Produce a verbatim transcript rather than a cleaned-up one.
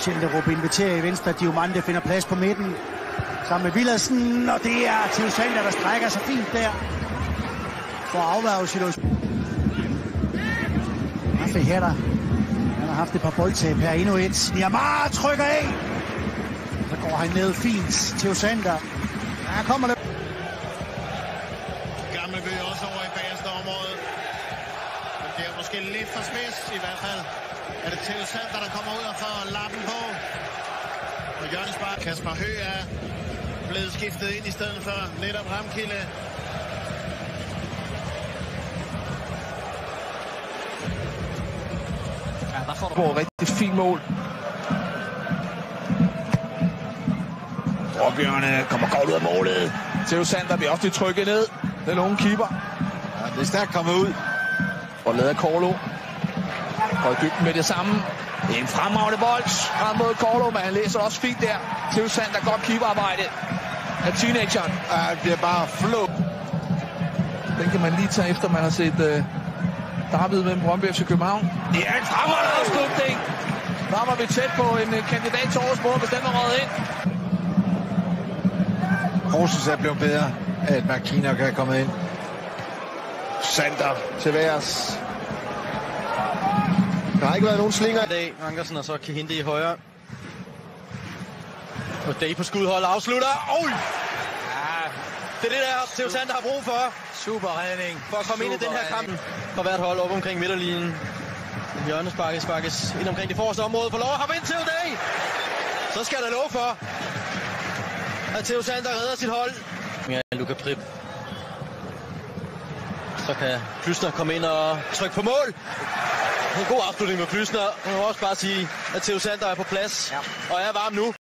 Schelderup inviterer i venstre, Diomande finder plads på midten sammen med Villadsen, og det er Theo Sander, der strækker sig fint der for at afværge situationen. Raffi Hedder, han har haft et par boldtab her, endnu et. Niamar trykker af, så går han ned fint, Theo Sander. Ja, kommer det. Gammelby også over i bagerste område. Men det er måske lidt for spids i hvert fald. Er det Theo Sander, der kommer ud og får lappen på. Og Jørgens Bar, Kasper Høgh er blevet skiftet ind i stedet for netop Ramkilde. Ja, der får du på et rigtig fint mål. Råbjørne kommer godt ud af målet. Theo Sander bliver også lidt trykket ned. Den unge keeper. Ja, det er stærkt kommet ud. Og lader Korlo. Og i dybden med det samme. Det er en fremragende bold frem mod Korlo, men han læser også fint der. Theo Sander, godt keeperarbejde af teenageren. Ja, det er bare flå. Den kan man lige tage efter, man har set uh, David mellem Brøndby F C København. Det er en fremragende afslutning. Der var vi tæt på en uh, kandidat til årets mål, hvis den var røget ind. Horsens er blevet bedre, at McKinnon kan komme ind. Sander til værs. Der har ikke været nogen slinger i dag. Ankersen og så kan hente i højre. Og Day på skudhold afslutter. Oj! Ja, det er det der, Theo Sander har brug for. Super redning. For at komme Super ind i den her kamp. For hvert hold op omkring midterlinjen. Hjørnesparkes sparkes ind omkring det forreste område. For lov at hoppe ind til Day. Så skal der lov for, at Theo Sander redder sit hold. Ja, Luka Prip. Så kan Plysner komme ind og trykke på mål. En god afslutning med Plysner. Man må også bare sige, at Theo Sander er på plads. Ja. Og er varm nu.